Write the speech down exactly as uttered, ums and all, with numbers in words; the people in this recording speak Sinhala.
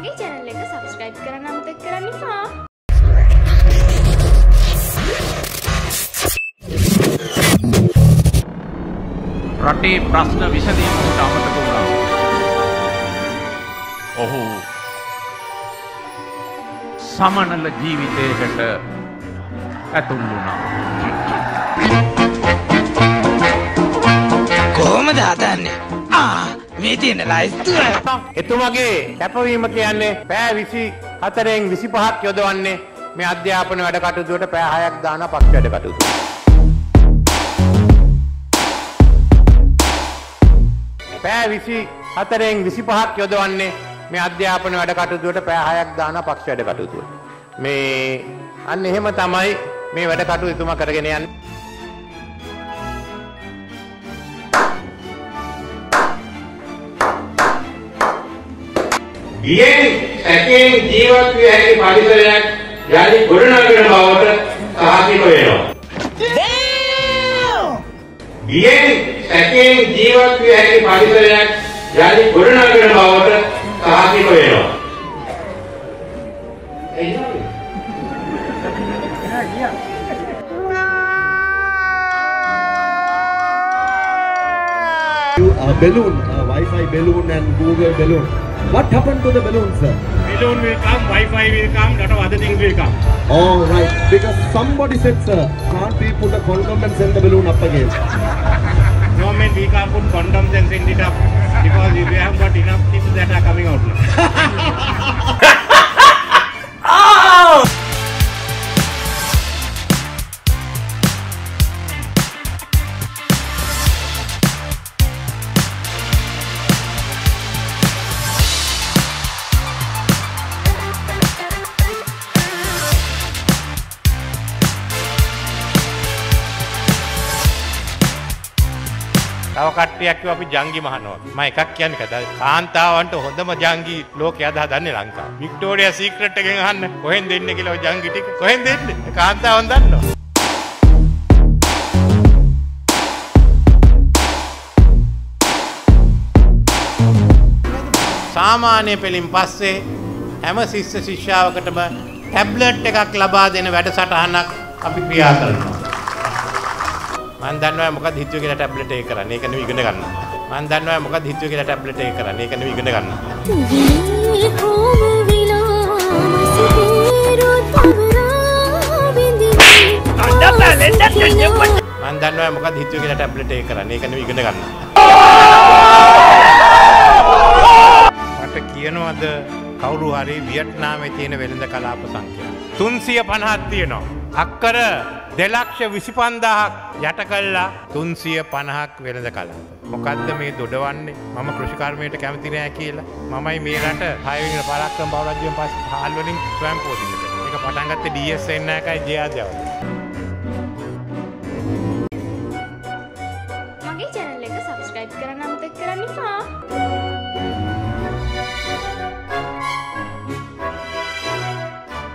මගේ channel එක subscribe කරන්න අමතක කරන්න එපා. රටේ ප්‍රශ්න විසඳීමට අමතක වුණා. ඔහු සමනල ජීවිතයකට ඇතුල් වුණා. කොහොමද හදන්නේ? ආ මේ තියෙන ලයිස්තුව. එතුමගේ කැපවීම කියන්නේ පැය විසි හතරෙන් විසි පහක් යොදවන්නේ මේ අධ්‍යාපන වැඩ කටයුතුවට පැය හයක් දාන පක්ෂ වැඩ කටයුතු. පැය විසි හතරෙන් විසි පහක් යොදවන්නේ මේ අධ්‍යාපන වැඩ කටයුතුවට පැය හයක් දාන පක්ෂ වැඩ කටයුතුවට. මේ අන්න එහෙම තමයි මේ වැඩ කටයුතු එතුමා කරගෙන යන්නේ. ඊයෙන් සැකයෙන් ජීවත් විය හැකි පරිසරයක් යලි ගොඩනගන බවට සාහිත වෙනවා. ඊයෙන් සැකයෙන් ජීවත් විය හැකි පරිසරයක් යලි ගොඩනගන බවට සාහිත වෙනවා. A balloon, a Wi-Fi balloon and Google balloon. What happened to the balloon, sir? Balloon will come, Wi-Fi will come, lot of other things will come. All right, because somebody said, sir, can't we put a condom and send the balloon up again? No, man, we can't put condoms and send it up because we haven't got enough things that are coming out now. තව කට්ටියක් කිව්වා අපි ජංගි මහනවා. මම එකක් කියන්නේ කතා. කාන්තාවන්ට හොඳම ජංගි ලෝකයේ අද හදන්නේ ලංකාව. වික්ටෝරියා සීක්‍රට් එකෙන් අහන්න කොහෙන්ද එන්නේ කියලා ඔය ජංගි ටික. කොහෙන්ද එන්නේ? කාන්තාවන් දන්නවා. සාමාන්‍ය පෙළින් පස්සේ හැම ශිෂ්‍ය ශිෂ්‍යාවකටම ටැබ්ලට් එකක් ලබා දෙන වැඩසටහනක් අපි ක්‍රියා කරනවා. මම දන්නවා මොකද හිතුවේ කියලා ටැබ්ලට් එක කරන්නේ. ඒක නෙවෙයි ඉගෙන ගන්න. මම දන්නවා මොකද හිතුවේ කියලා ටැබ්ලට් එක කරන්නේ. ඒක නෙවෙයි ඉගෙන ගන්න. මම දන්නවා මොකද හිතුවේ කියලා ටැබ්ලට් එක කරන්නේ. ඒක නෙවෙයි ඉගෙන ගන්න. මට කියනවාද කවුරු හරි වියට්නාමයේ තියෙන වෙළඳ කලාප සංඛ්‍යාව තුන්සිය පනහක් තියෙනවා. අක්කර දෙලක්ෂ විසිපන්දාහක් යට කළා තුන්සිය පනහක් වෙළඳ කලාප. මොකද්ද මේ දොඩවන්නේ? මම කෘෂිකර්මයට කැමති නෑ කියලා. මමයි මේ රට හය වෙනි පරාක්‍රම බහුරාජ්‍යයෙන් පස්සේ පහළ වලින් ස්වයං පෝෂිත කරේ. මේක පටන් ගත්තේ ඩී එස් එන් එකයි ජේ ආර් දේවල්. මගේ channel එක subscribe කරන්න අමතක කරන්න එපා.